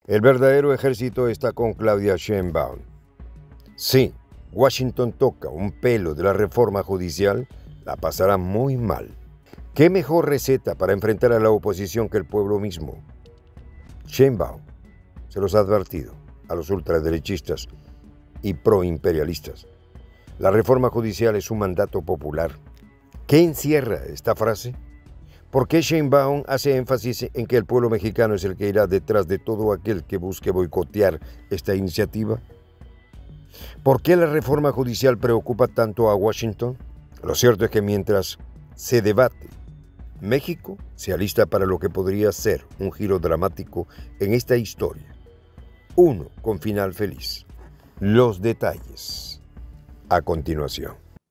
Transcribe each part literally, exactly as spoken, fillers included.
El verdadero ejército está con Claudia Sheinbaum. Sí, Washington toca un pelo de la reforma judicial, la pasará muy mal. ¿Qué mejor receta para enfrentar a la oposición que el pueblo mismo? Sheinbaum se los ha advertido a los ultraderechistas y proimperialistas. La reforma judicial es un mandato popular. ¿Qué encierra esta frase? ¿Por qué Sheinbaum hace énfasis en que el pueblo mexicano es el que irá detrás de todo aquel que busque boicotear esta iniciativa? ¿Por qué la reforma judicial preocupa tanto a Washington? Lo cierto es que mientras se debate, México se alista para lo que podría ser un giro dramático en esta historia. Uno con final feliz. Los detalles a continuación.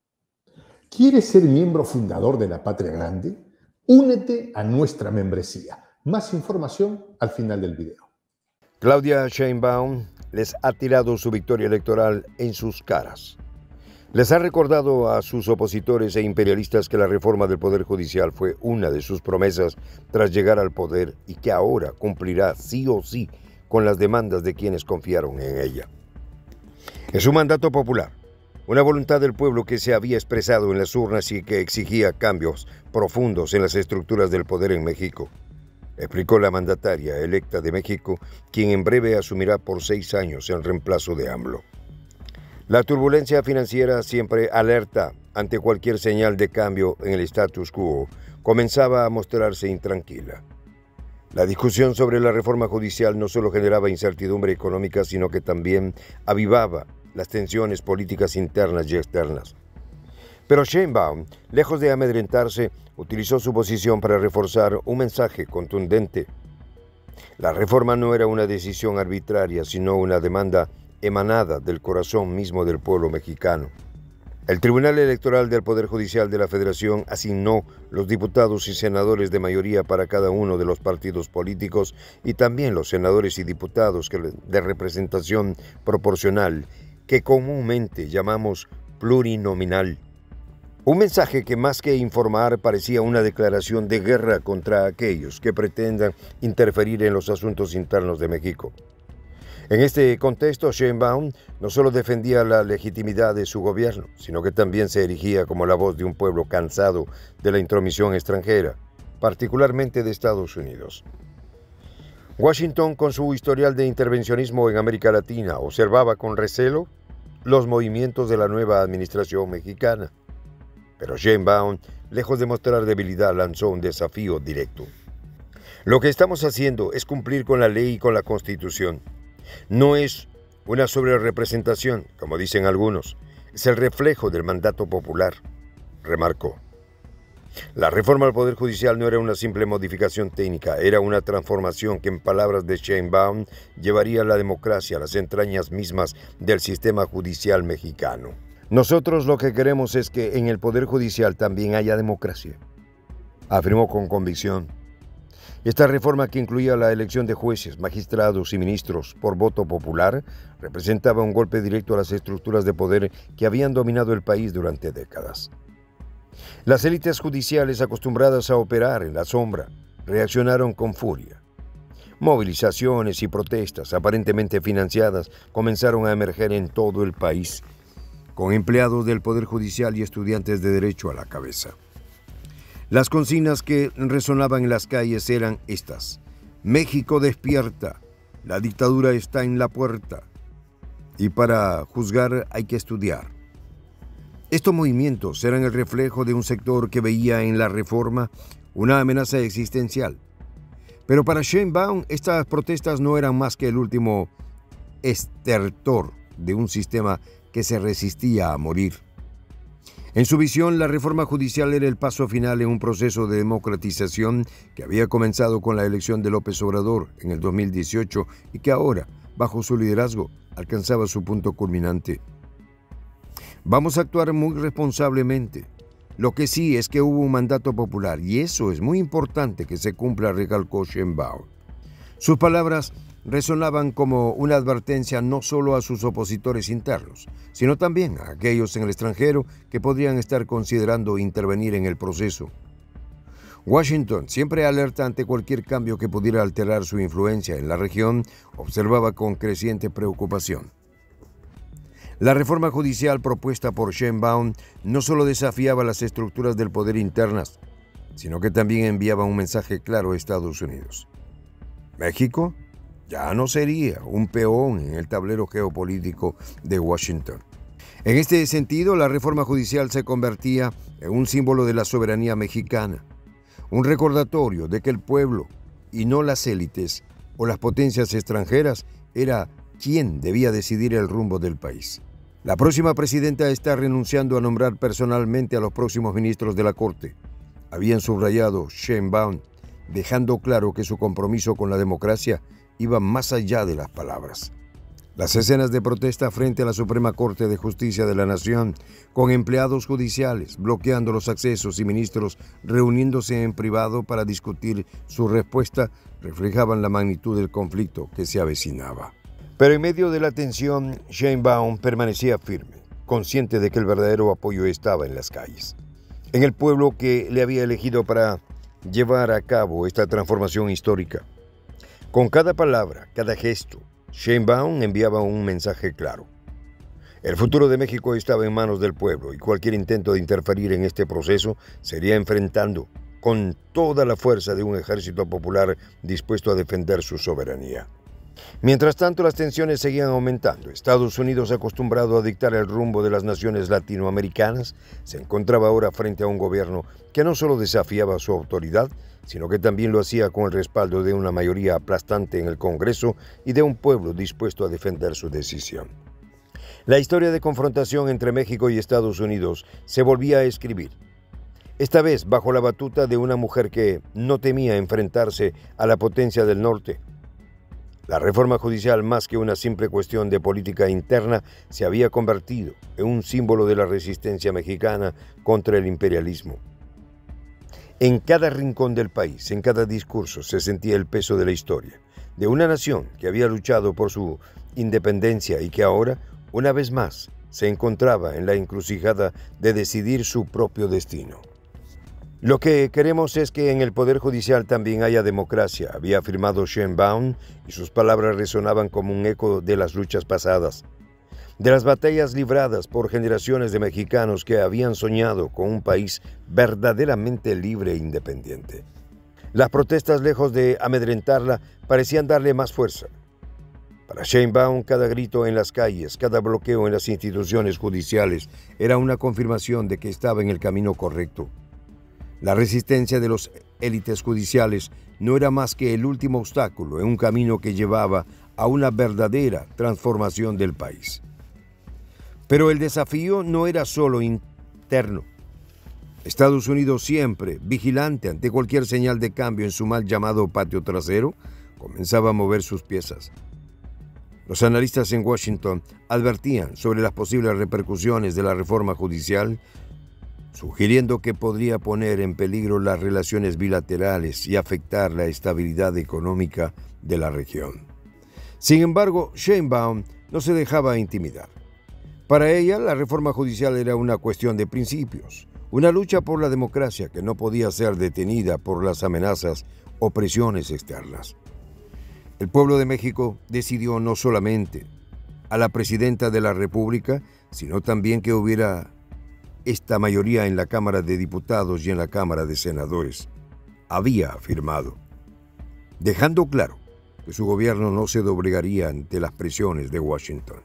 ¿Quieres ser miembro fundador de la Patria Grande? Únete a nuestra membresía. Más información al final del video. Claudia Sheinbaum les ha tirado su victoria electoral en sus caras. Les ha recordado a sus opositores e imperialistas que la reforma del Poder Judicial fue una de sus promesas tras llegar al poder y que ahora cumplirá sí o sí con las demandas de quienes confiaron en ella. Es un mandato popular, una voluntad del pueblo que se había expresado en las urnas y que exigía cambios profundos en las estructuras del poder en México, explicó la mandataria electa de México, quien en breve asumirá por seis años en reemplazo de AMLO. La turbulencia financiera, siempre alerta ante cualquier señal de cambio en el status quo, comenzaba a mostrarse intranquila. La discusión sobre la reforma judicial no solo generaba incertidumbre económica, sino que también avivaba las tensiones políticas internas y externas. Pero Sheinbaum, lejos de amedrentarse, utilizó su posición para reforzar un mensaje contundente. La reforma no era una decisión arbitraria, sino una demanda emanada del corazón mismo del pueblo mexicano. El Tribunal Electoral del Poder Judicial de la Federación asignó los diputados y senadores de mayoría para cada uno de los partidos políticos y también los senadores y diputados de representación proporcional, que comúnmente llamamos plurinominal. Un mensaje que más que informar parecía una declaración de guerra contra aquellos que pretendan interferir en los asuntos internos de México. En este contexto, Sheinbaum no solo defendía la legitimidad de su gobierno, sino que también se erigía como la voz de un pueblo cansado de la intromisión extranjera, particularmente de Estados Unidos. Washington, con su historial de intervencionismo en América Latina, observaba con recelo los movimientos de la nueva administración mexicana. Pero Sheinbaum, lejos de mostrar debilidad, lanzó un desafío directo. Lo que estamos haciendo es cumplir con la ley y con la Constitución. No es una sobrerepresentación, como dicen algunos, es el reflejo del mandato popular, remarcó. La reforma al Poder Judicial no era una simple modificación técnica, era una transformación que, en palabras de Sheinbaum, llevaría la democracia a las entrañas mismas del sistema judicial mexicano. Nosotros lo que queremos es que en el Poder Judicial también haya democracia, afirmó con convicción. Esta reforma, que incluía la elección de jueces, magistrados y ministros por voto popular, representaba un golpe directo a las estructuras de poder que habían dominado el país durante décadas. Las élites judiciales, acostumbradas a operar en la sombra, reaccionaron con furia. Movilizaciones y protestas, aparentemente financiadas, comenzaron a emerger en todo el país, con empleados del Poder Judicial y estudiantes de Derecho a la cabeza. Las consignas que resonaban en las calles eran estas: México despierta, la dictadura está en la puerta, y para juzgar hay que estudiar. Estos movimientos eran el reflejo de un sector que veía en la reforma una amenaza existencial. Pero para Sheinbaum, estas protestas no eran más que el último estertor de un sistema que se resistía a morir. En su visión, la reforma judicial era el paso final en un proceso de democratización que había comenzado con la elección de López Obrador en el dos mil dieciocho y que ahora, bajo su liderazgo, alcanzaba su punto culminante. Vamos a actuar muy responsablemente. Lo que sí es que hubo un mandato popular y eso es muy importante que se cumpla, recalcó Sheinbaum. Sus palabras resonaban como una advertencia no solo a sus opositores internos, sino también a aquellos en el extranjero que podrían estar considerando intervenir en el proceso. Washington, siempre alerta ante cualquier cambio que pudiera alterar su influencia en la región, observaba con creciente preocupación. La reforma judicial propuesta por Sheinbaum no solo desafiaba las estructuras del poder internas, sino que también enviaba un mensaje claro a Estados Unidos. México ya no sería un peón en el tablero geopolítico de Washington. En este sentido, la reforma judicial se convertía en un símbolo de la soberanía mexicana, un recordatorio de que el pueblo, y no las élites o las potencias extranjeras, era quien debía decidir el rumbo del país. La próxima presidenta está renunciando a nombrar personalmente a los próximos ministros de la Corte, habían subrayado Sheinbaum, dejando claro que su compromiso con la democracia iba más allá de las palabras. Las escenas de protesta frente a la Suprema Corte de Justicia de la Nación, con empleados judiciales bloqueando los accesos y ministros reuniéndose en privado para discutir su respuesta, reflejaban la magnitud del conflicto que se avecinaba. Pero en medio de la tensión, Sheinbaum permanecía firme, consciente de que el verdadero apoyo estaba en las calles, en el pueblo que le había elegido para llevar a cabo esta transformación histórica. Con cada palabra, cada gesto, Sheinbaum enviaba un mensaje claro. El futuro de México estaba en manos del pueblo y cualquier intento de interferir en este proceso sería enfrentando con toda la fuerza de un ejército popular dispuesto a defender su soberanía. Mientras tanto, las tensiones seguían aumentando. Estados Unidos, acostumbrado a dictar el rumbo de las naciones latinoamericanas, se encontraba ahora frente a un gobierno que no solo desafiaba su autoridad, sino que también lo hacía con el respaldo de una mayoría aplastante en el Congreso y de un pueblo dispuesto a defender su decisión. La historia de confrontación entre México y Estados Unidos se volvía a escribir, esta vez bajo la batuta de una mujer que no temía enfrentarse a la potencia del norte. La reforma judicial, más que una simple cuestión de política interna, se había convertido en un símbolo de la resistencia mexicana contra el imperialismo. En cada rincón del país, en cada discurso, se sentía el peso de la historia, de una nación que había luchado por su independencia y que ahora, una vez más, se encontraba en la encrucijada de decidir su propio destino. Lo que queremos es que en el Poder Judicial también haya democracia, había afirmado Sheinbaum, y sus palabras resonaban como un eco de las luchas pasadas, de las batallas libradas por generaciones de mexicanos que habían soñado con un país verdaderamente libre e independiente. Las protestas, lejos de amedrentarla, parecían darle más fuerza. Para Sheinbaum, cada grito en las calles, cada bloqueo en las instituciones judiciales era una confirmación de que estaba en el camino correcto. La resistencia de los élites judiciales no era más que el último obstáculo en un camino que llevaba a una verdadera transformación del país. Pero el desafío no era solo interno. Estados Unidos, siempre vigilante ante cualquier señal de cambio en su mal llamado patio trasero, comenzaba a mover sus piezas. Los analistas en Washington advertían sobre las posibles repercusiones de la reforma judicial, sugiriendo que podría poner en peligro las relaciones bilaterales y afectar la estabilidad económica de la región. Sin embargo, Sheinbaum no se dejaba intimidar. Para ella, la reforma judicial era una cuestión de principios, una lucha por la democracia que no podía ser detenida por las amenazas o presiones externas. El pueblo de México decidió no solamente a la presidenta de la República, sino también que hubiera esta mayoría en la Cámara de Diputados y en la Cámara de Senadores. Había afirmado, dejando claro que su gobierno no se doblegaría ante las presiones de Washington.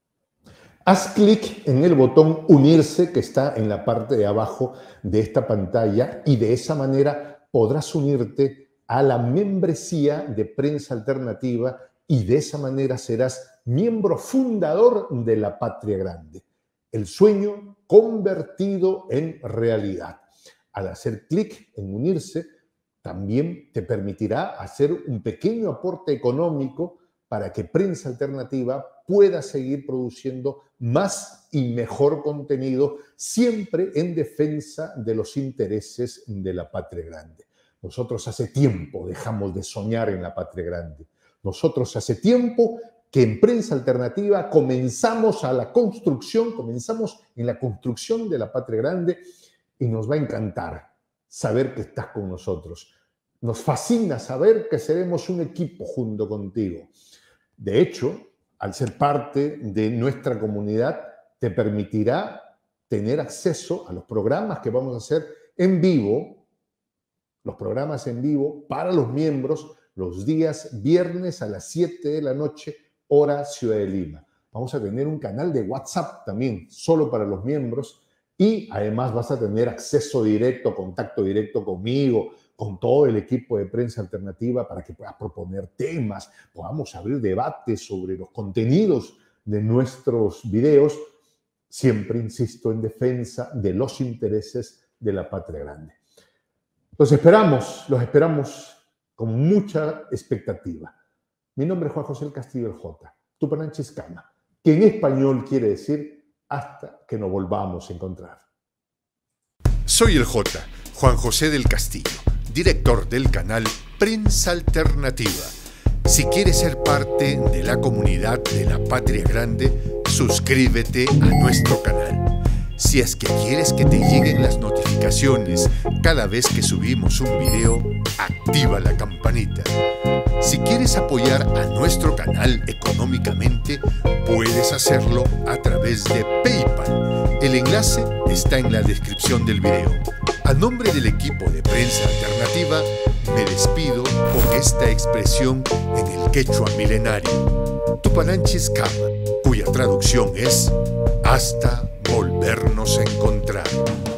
Haz clic en el botón unirse que está en la parte de abajo de esta pantalla y de esa manera podrás unirte a la membresía de Prensa Alternativa y de esa manera serás miembro fundador de la Patria Grande. El sueño convertido en realidad. Al hacer clic en unirse, también te permitirá hacer un pequeño aporte económico para que Prensa Alternativa pueda seguir produciendo más y mejor contenido, siempre en defensa de los intereses de la Patria Grande. Nosotros hace tiempo dejamos de soñar en la Patria Grande. Nosotros hace tiempo que en Prensa Alternativa comenzamos a la construcción, comenzamos en la construcción de la Patria Grande y nos va a encantar saber que estás con nosotros. Nos fascina saber que seremos un equipo junto contigo. De hecho, al ser parte de nuestra comunidad, te permitirá tener acceso a los programas que vamos a hacer en vivo, los programas en vivo para los miembros los días viernes a las siete de la noche, hora Ciudad de Lima. Vamos a tener un canal de WhatsApp también, solo para los miembros, y además vas a tener acceso directo, contacto directo conmigo, con todo el equipo de Prensa Alternativa para que puedas proponer temas, podamos abrir debates sobre los contenidos de nuestros videos, siempre, insisto, en defensa de los intereses de la patria grande. Los esperamos, los esperamos con mucha expectativa. Mi nombre es Juan José del Castillo el Jota, Tupananchis-Kama, que en español quiere decir hasta que nos volvamos a encontrar. Soy el Jota, Juan José del Castillo, director del canal Prensa Alternativa. Si quieres ser parte de la comunidad de la Patria Grande, suscríbete a nuestro canal. Si es que quieres que te lleguen las notificaciones cada vez que subimos un video, activa la campanita. Si quieres apoyar a nuestro canal económicamente, puedes hacerlo a través de PayPal. El enlace está en la descripción del video. A nombre del equipo de Prensa Alternativa, me despido con esta expresión en el quechua milenario, Tupananchis-Kama, cuya traducción es hasta volvernos a encontrar.